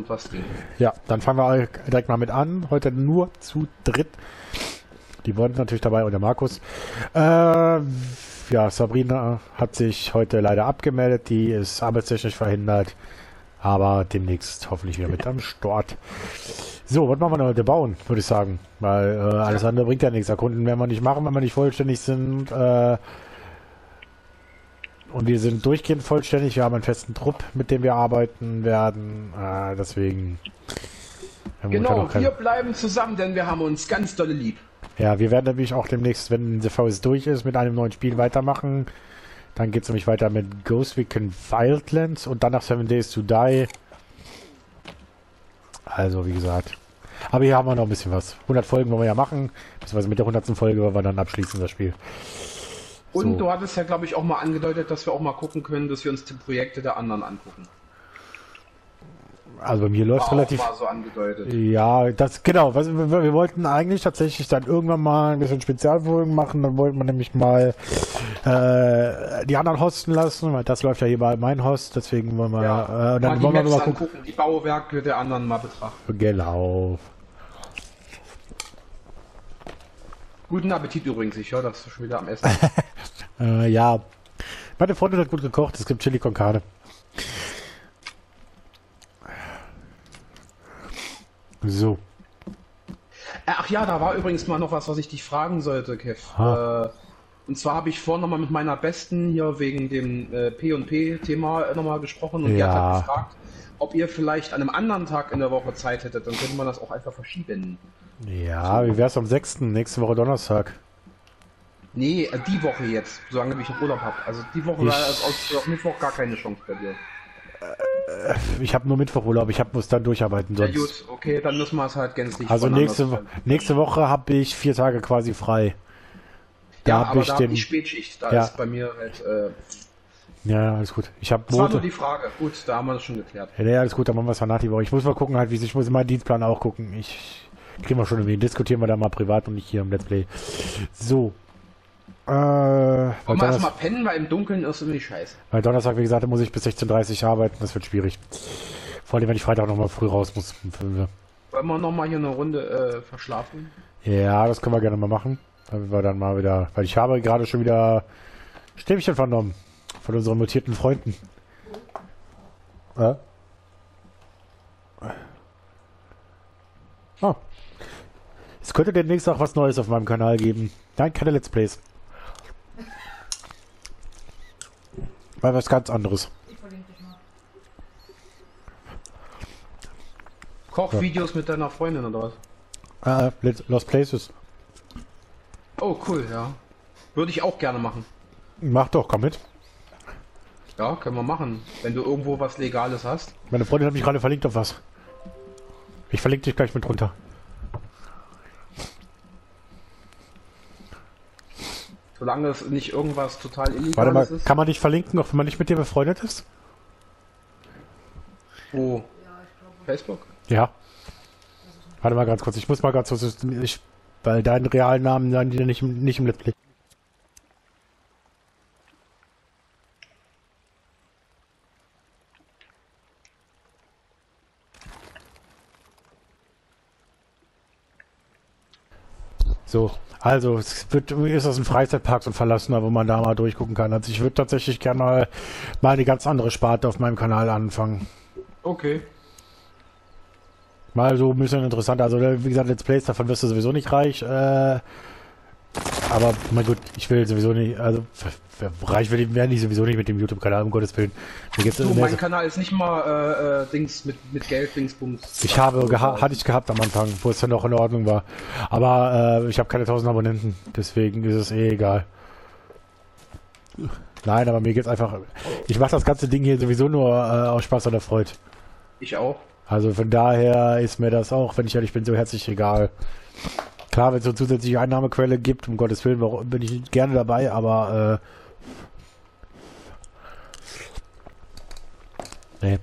und was trinken. Ja, dann fangen wir direkt mal mit an. Heute nur zu dritt. Die Wurden natürlich dabei und der Markus. Ja, Sabrina hat sich heute leider abgemeldet. Die ist arbeitstechnisch verhindert. Aber demnächst hoffentlich wieder mit am Start. So, was machen wir denn heute? Bauen, würde ich sagen. Weil alles andere bringt ja nichts. Erkunden werden wir nicht machen, wenn wir nicht vollständig sind. Und wir sind durchgehend vollständig. Wir haben einen festen Trupp, mit dem wir arbeiten werden. Deswegen... Genau, wir bleiben zusammen, denn wir haben uns ganz dolle lieb. Ja, wir werden nämlich auch demnächst, wenn The VS durch ist, mit einem neuen Spiel weitermachen. Dann geht es nämlich weiter mit Ghost Recon Wildlands und dann nach 7 Days to Die. Also, wie gesagt. Aber hier haben wir noch ein bisschen was. 100 Folgen wollen wir ja machen. Beziehungsweise mit der 100. Folge wollen wir dann abschließen, das Spiel. Und so. Du hattest ja, glaube ich, auch mal angedeutet, dass wir auch mal gucken können, dass wir uns die Projekte der anderen angucken. Also bei mir läuft relativ... War so angedeutet. Ja, das genau. Wir wollten eigentlich tatsächlich dann irgendwann mal ein bisschen Spezialfolgen machen. Dann wollten wir nämlich mal die anderen hosten lassen, weil das läuft ja hier bei mein Host. Deswegen wollen wir... Ja, dann wollen wir mal gucken. Die Bauwerke der anderen mal betrachten. Genau. Guten Appetit übrigens. Ich höre, dass du schon wieder am Essen. Ja. Meine Freundin hat gut gekocht. Es gibt Chili con Carne. So. Ach ja, da war übrigens mal noch was ich dich fragen sollte, Kev. Und zwar habe ich vorhin nochmal mit meiner Besten hier wegen dem P&P-Thema nochmal gesprochen und die hat halt gefragt, ob ihr vielleicht an einem anderen Tag in der Woche Zeit hättet, dann könnte man das auch einfach verschieben. Ja, so. Wie wär's am 6.? Nächste Woche Donnerstag? Nee, die Woche jetzt, solange ich noch Urlaub habe. Also die Woche war auf Mittwoch gar keine Chance bei dir. Ich habe nur Mittwochurlaub, ich muss dann durcharbeiten sonst. Ja gut, okay, dann müssen wir es halt gänzlich. Also nächste Woche habe ich 4 Tage quasi frei. Da ja, aber da habe ich Spätschicht, da ist bei mir halt... Ja, alles gut. Das war nur die Frage. Gut, da haben wir das schon geklärt. Ja, alles gut, dann machen wir es danach die Woche. Ich muss mal gucken, halt, ich muss in meinen Dienstplan auch gucken. Kriegen wir schon irgendwie, diskutieren wir da mal privat und nicht hier im Let's Play. So. Wollen wir erstmal pennen, weil im Dunkeln ist irgendwie scheiße. Weil Donnerstag, wie gesagt, da muss ich bis 16:30 Uhr arbeiten, das wird schwierig. Vor allem, wenn ich Freitag nochmal früh raus muss. Wollen wir nochmal hier eine Runde verschlafen? Ja, das können wir gerne mal machen. Damit wir dann mal wieder, weil ich habe gerade schon wieder Stäbchen vernommen. Von unseren mutierten Freunden. Oh. Es könnte demnächst auch was Neues auf meinem Kanal geben. Nein, keine Let's Plays. Mal was ganz anderes. Kochvideos mit deiner Freundin oder was? Lost Places. Oh cool, ja. Würde ich auch gerne machen. Mach doch, komm mit. Ja, können wir machen. Wenn du irgendwo was Legales hast. Meine Freundin hat mich gerade verlinkt auf was. Ich verlinke dich gleich mit runter. Solange es nicht irgendwas total Illegales Warte mal, ist. kann man dich verlinken, auch wenn man nicht mit dir befreundet ist? Wo? Facebook? Ja. Warte mal ganz kurz, ich muss mal ganz kurz, weil deinen realen Namen dann die nicht im Let's Play. So, also ist das ein Freizeitpark so ein verlassener, wo man da mal durchgucken kann. Also ich würde tatsächlich gerne mal eine ganz andere Sparte auf meinem Kanal anfangen. Okay. Mal so ein bisschen interessant. Also wie gesagt, Let's Plays, davon wirst du sowieso nicht reich. Aber mein Gott, ich will sowieso nicht, also reich werde ich sowieso nicht mit dem YouTube-Kanal, um Gottes Willen. Mein Kanal ist nicht mal Dings mit Geld, Dingsbums. Hatte ich gehabt am Anfang, wo es dann auch in Ordnung war. Aber ich habe keine 1000 Abonnenten, deswegen ist es egal. Nein, aber mir geht's einfach. Ich mache das ganze Ding hier sowieso nur aus Spaß oder Freude. Ich auch. Also von daher ist mir das auch, wenn ich ehrlich bin, so herzlich egal. Klar, wenn es so eine zusätzliche Einnahmequelle gibt, um Gottes Willen, bin ich gerne dabei, aber nee.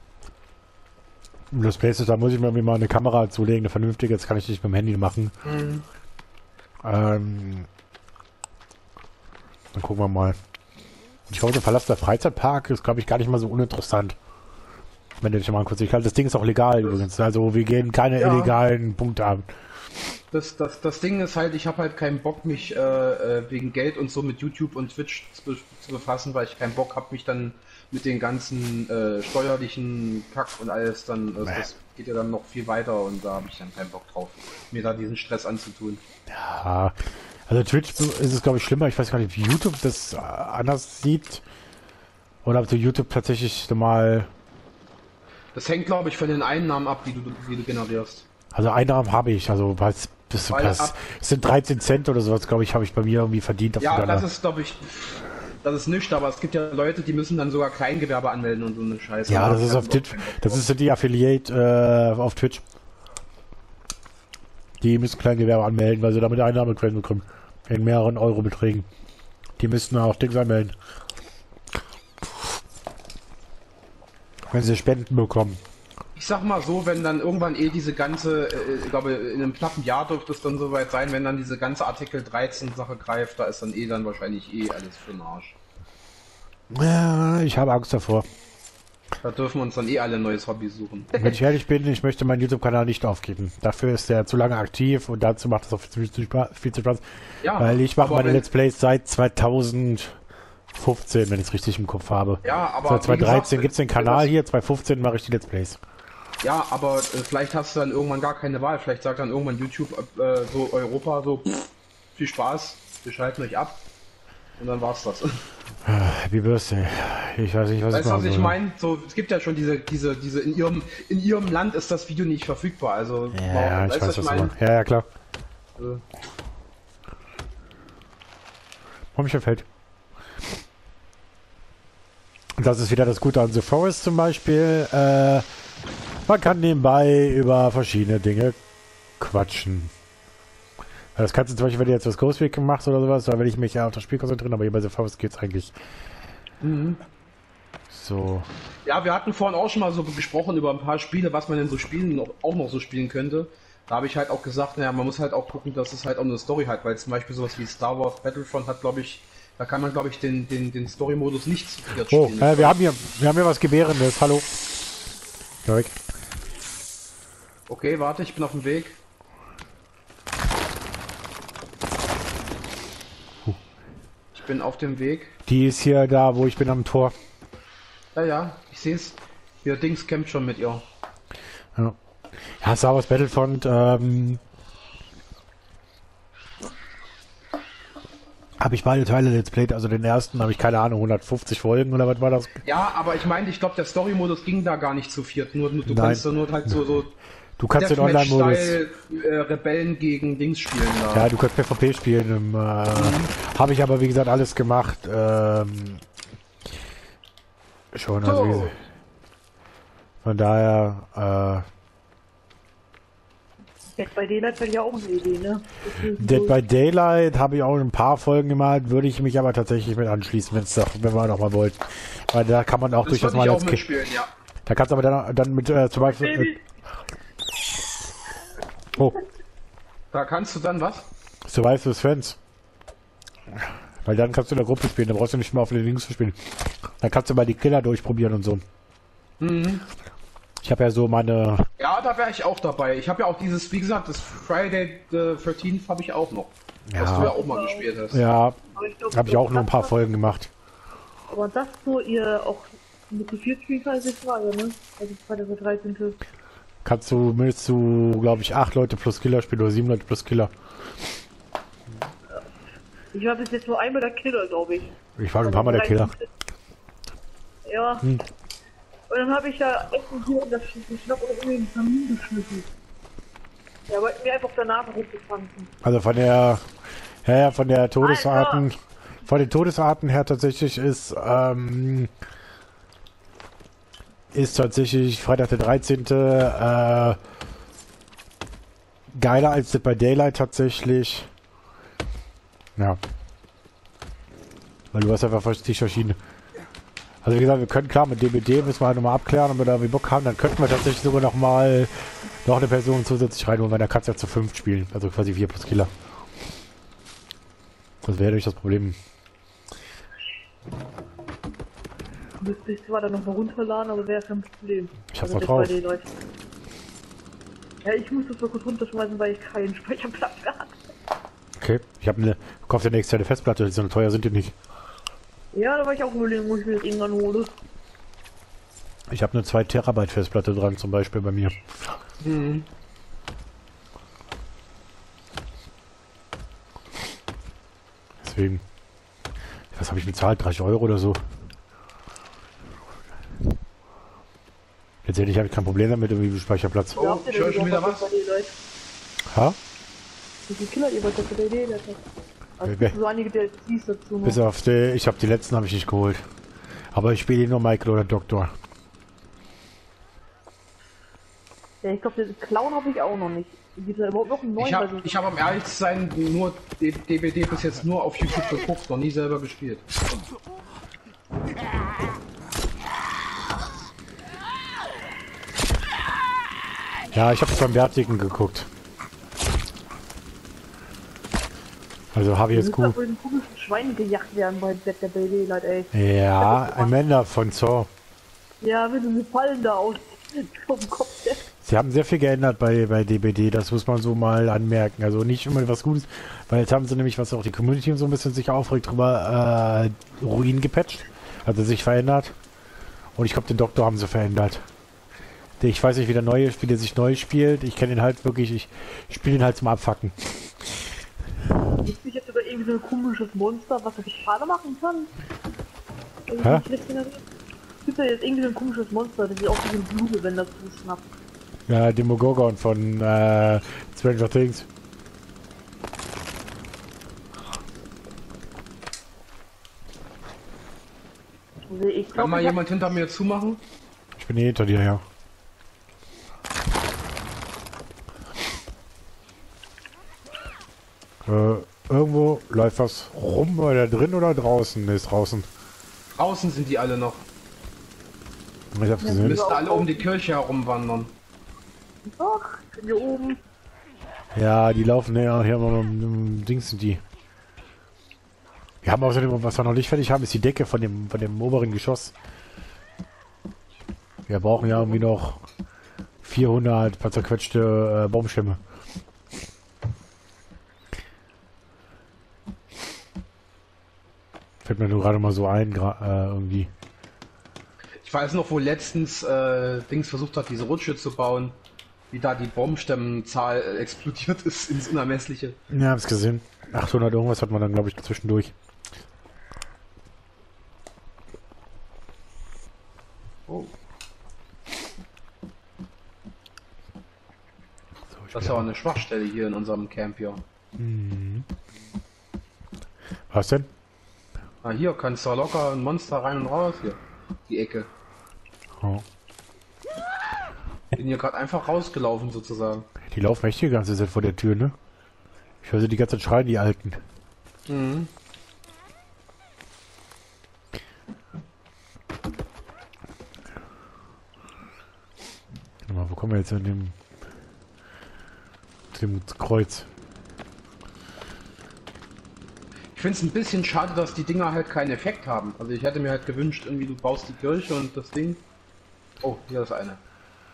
Das Places, da muss ich mir mal eine Kamera zulegen, eine vernünftige, das kann ich nicht mit dem Handy machen. Mhm. Dann gucken wir mal. Ich glaube, der Verlass der Freizeitpark ist, glaube ich, gar nicht mal so uninteressant. Wenn du dich mal kurz siehst. Das Ding ist auch legal übrigens. Also wir gehen keine illegalen Punkte an. Das Ding ist halt, ich habe halt keinen Bock, mich wegen Geld und so mit YouTube und Twitch zu befassen, weil ich keinen Bock habe, mich dann mit den ganzen steuerlichen Kack und alles dann, das geht ja dann noch viel weiter und da habe ich dann keinen Bock drauf, mir da diesen Stress anzutun. Ja, also Twitch ist es glaube ich schlimmer, ich weiß gar nicht, wie YouTube das anders sieht. Oder ob du YouTube tatsächlich normal... Das hängt glaube ich von den Einnahmen ab, die du generierst. Also Einnahmen habe ich, also was es sind 13 Cent oder sowas, glaube ich, habe ich bei mir irgendwie verdient. Ja, das ist glaube ich... Das ist nichts, aber es gibt ja Leute, die müssen dann sogar Kleingewerbe anmelden und so eine Scheiße. Ja, das ist auf Twitch. Das ist die Affiliate auf Twitch. Die müssen Kleingewerbe anmelden, weil sie damit Einnahmequellen bekommen. In mehreren Euro-Beträgen. Die müssen auch Dings anmelden. Wenn sie Spenden bekommen. Ich sag mal so, wenn dann irgendwann diese ganze, ich glaube in einem knappen Jahr dürfte es dann soweit sein, wenn dann diese ganze Artikel 13 Sache greift, da ist dann dann wahrscheinlich alles für den Arsch. Ja, ich habe Angst davor. Da dürfen wir uns dann alle ein neues Hobby suchen. Wenn ich ehrlich bin, ich möchte meinen YouTube-Kanal nicht aufgeben. Dafür ist er zu lange aktiv und dazu macht es auch viel zu Spaß. Ja, weil ich mache meine Let's Plays seit 2015, wenn ich es richtig im Kopf habe. Ja, aber seit 2013 gibt es den Kanal hier, 2015 mache ich die Let's Plays. Ja, aber vielleicht hast du dann irgendwann gar keine Wahl. Vielleicht sagt dann irgendwann YouTube, so Europa, so viel Spaß, wir schalten euch ab. Und dann war's das. Wie wirst du? Ich weiß nicht, was weißt du, was ich meine? So, es gibt ja schon diese in ihrem Land ist das Video nicht verfügbar. Also, ja, ich weiß, was du meinst. Ja, klar. Warum mich gefällt. Und das ist wieder das Gute an The Forest zum Beispiel. Man kann nebenbei über verschiedene Dinge quatschen. Das kannst du zum Beispiel, wenn du jetzt was Ghostweg machst oder sowas, da will ich mich ja auf das Spiel konzentrieren, aber hier bei The Forest geht's eigentlich. So. Ja, wir hatten vorhin auch schon mal so gesprochen über ein paar Spiele, was man denn so auch noch so spielen könnte. Da habe ich halt auch gesagt, naja, man muss halt auch gucken, dass es halt auch eine Story hat, weil zum Beispiel sowas wie Star Wars Battlefront hat, glaube ich, da kann man, glaube ich, den Story-Modus nicht zu viert spielen. Wir haben hier was Gebärendes, hallo. Geh weg. Okay, warte, ich bin auf dem Weg. Ich bin auf dem Weg. Die ist hier da, wo ich bin am Tor. Ja, ich sehe es. Ihr Dings kämpft schon mit ihr. Ja, Star Wars Battlefront, habe ich beide Teile Let's Played, also den ersten habe ich keine Ahnung, 150 Folgen oder was war das? Ja, aber ich meine, ich glaube, der Story-Modus ging da gar nicht zu viert. Du kannst da nur halt so du kannst den Online-Modus Rebellen gegen Dings spielen da. Ja, du kannst PvP spielen. Habe ich aber wie gesagt alles gemacht. Schon, also von daher. Dead by Daylight wäre ja auch eine Idee, ne? Dead by Daylight habe ich auch ein paar Folgen gemalt, würde ich mich aber tatsächlich mit anschließen, wenn wir noch mal wollt. Weil da kann man auch durchaus mal jetzt spielen, ja. Da kannst du aber dann mit zum Beispiel. Da kannst du dann was? Survive with Friends. Weil dann kannst du in der Gruppe spielen, da brauchst du nicht mehr auf den Links zu spielen. Dann kannst du mal die Killer durchprobieren und so. Ich habe ja so meine... Ja, da wäre ich auch dabei. Ich habe ja auch dieses, wie gesagt, das Friday the 13th habe ich auch noch. Ja. Was du ja auch mal gespielt hast. Ja, habe ich auch nur ein paar Folgen gemacht. Aber das, wo ihr auch mit zu 4 spielen kann, ist die Frage, ne? Also Friday the 13. Willst du, glaube ich, 8 Leute plus Killer spielen oder 7 Leute plus Killer? Ich war bis jetzt nur einmal der Killer, glaube ich. Ich war schon ein paar Mal der Killer. Ja. Und dann habe ich ja Essen hier und das Schnapp oder irgendwie in den Kamin geschnitten. Ja, wollten wir einfach danach hochgefangen. Also von der Todesarten, Alter. Von den Todesarten her tatsächlich ist tatsächlich Freitag der 13. Geiler als Dead by Daylight tatsächlich. Ja. Weil du hast einfach die verschiedene. Also wie gesagt, wir können klar mit DBD müssen wir halt nochmal abklären, ob wir da wie Bock haben. Dann könnten wir tatsächlich sogar noch eine Person zusätzlich reinholen, weil da kannst du ja zu 5 spielen. Also quasi 4 plus Killer. Das wäre durch das Problem. Müsste ich zwar dann noch mal runterladen, aber wäre kein Problem. Ich hab's Also noch das drauf. bei dir läuft. Ja, ich muss das mal kurz runterschmeißen, weil ich keinen Speicherplatz habe. Okay, ich habe eine. Kauf dir eine externe Festplatte, so teuer sind die nicht. Ja, da war ich auch überlegen, wo ich mir das irgendwann hole. Ich habe eine 2 Terabyte Festplatte dran, zum Beispiel bei mir. Mhm. Deswegen. Was habe ich bezahlt? 30 Euro oder so. Letztendlich habe ich kein Problem damit, irgendwie Speicherplatz. Oh, ich höre schon wieder was. Ha? Wie viel Killer ihr wollt das bei der Idee? Also Okay. so einige DLCs dazu noch. Bis auf die, ich habe die letzten habe ich nicht geholt. Aber ich spiele nur Michael oder Doktor. Ja, ich glaube, den Clown habe ich auch noch nicht. Gibt es da überhaupt noch einen neuen? Ich hab am ehrlich zu sein nur DBD bis jetzt nur auf YouTube geguckt, noch nie selber gespielt. Ja, ich habe beim Bärtigen geguckt. Also habe ich jetzt gut. gut. Wohl den komischen Schwein gejagt werden bei Dead der Baby, Leute, ey. Ja, Amanda von Saw. Ja, wenn sie fallen da aus vom Kopf. Sie haben sehr viel geändert bei DBD, das muss man so mal anmerken. Also nicht immer was Gutes, weil jetzt haben sie nämlich, was auch die Community so ein bisschen sich aufregt, drüber Ruin gepatcht, also sich verändert. Und ich glaube, den Doktor haben sie verändert. Ich weiß nicht, wie der neue Spieler sich neu spielt. Ich kenne ihn halt wirklich, ich spiele ihn halt zum Abfacken. Gibt es jetzt sogar irgendwie so ein komisches Monster, was er Schade machen kann? Hä? Gibt da jetzt irgendwie so ein komisches Monster, das sieht auch wie ein Blume, wenn das zuschnappt. Ja, Demogorgon von Stranger Things. Also ich Kann glaub, mal ich hab- jemand hinter mir zumachen? Ich bin hinter dir, ja. Irgendwo läuft was rum, oder drin oder draußen? Ne, ist draußen. Draußen sind die alle noch. Ich hab's Die gesehen. müssten alle um die Kirche herumwandern. Ach, ich bin hier oben. Ja, die laufen ja hier immer um Dings sind die. Wir haben außerdem, was wir noch nicht fertig haben, ist die Decke von dem oberen Geschoss. Wir brauchen ja irgendwie noch 400 paar zerquetschte Baumstämme. Fällt mir nur gerade mal so ein, irgendwie. Ich weiß noch, wo letztens Dings versucht hat, diese Rutsche zu bauen, wie da die Baumstämmenzahl explodiert ist ins Unermessliche. Ja, hab's gesehen. 800 irgendwas hat man dann, glaube ich, zwischendurch. Oh. So, ich Das ist ja auch eine Schwachstelle hier in unserem Camp hier. Was denn? Ah, hier kannst du locker ein Monster rein und raus hier. Die Ecke. Oh. Bin hier gerade einfach rausgelaufen sozusagen. Die laufen echt die ganze Zeit vor der Tür, ne? Ich höre sie die ganze Zeit schreien, die Alten. Mhm. Warte mal, wo kommen wir jetzt in dem Kreuz? Ich finde es ein bisschen schade, dass die Dinger halt keinen Effekt haben. Also ich hätte mir halt gewünscht, irgendwie du baust die Kirche und das Ding. Oh, hier ist eine.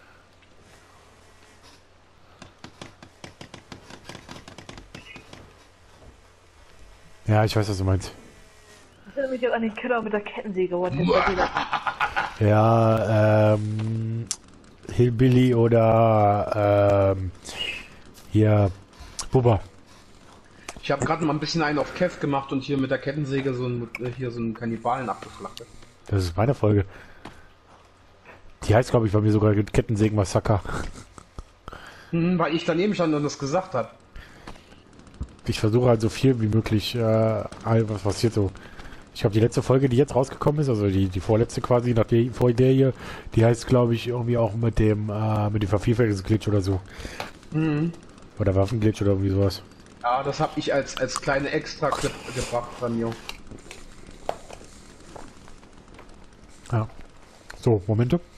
Ja, ich weiß, was du meinst. Ich erinnere mich jetzt an den Killer mit der Kettensäge. Was denn bei dir? Ja, Hillbilly oder hier Bubba. Ich habe gerade mal ein bisschen einen auf Kev gemacht und hier mit der Kettensäge so einen Kannibalen abgeflacht. Das ist meine Folge. Die heißt, glaube ich, bei mir sogar Kettensägen-Massaker. Weil ich daneben stand und das gesagt habe. Ich versuche halt so viel wie möglich, was passiert so. Ich glaube, die letzte Folge, die jetzt rausgekommen ist, also die vorletzte quasi, nach der, vor der hier, die heißt, glaube ich, irgendwie auch mit dem Vervielfältigungsglitch oder so. Mhm. Oder Waffenglitch oder irgendwie sowas. Ja, das habe ich als kleine Extra-Clip gebracht bei mir. Ja. So, Momente.